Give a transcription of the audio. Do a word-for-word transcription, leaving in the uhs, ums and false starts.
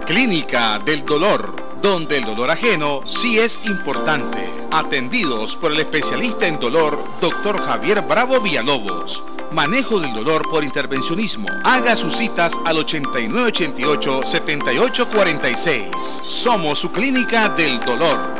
Clínica del Dolor, donde el dolor ajeno sí es importante. Atendidos por el especialista en dolor, doctor Javier Bravo Villalobos. Manejo del dolor por intervencionismo. Haga sus citas al ochenta y nueve ochenta y ocho, setenta y ocho cuarenta y seis. Somos su Clínica del Dolor.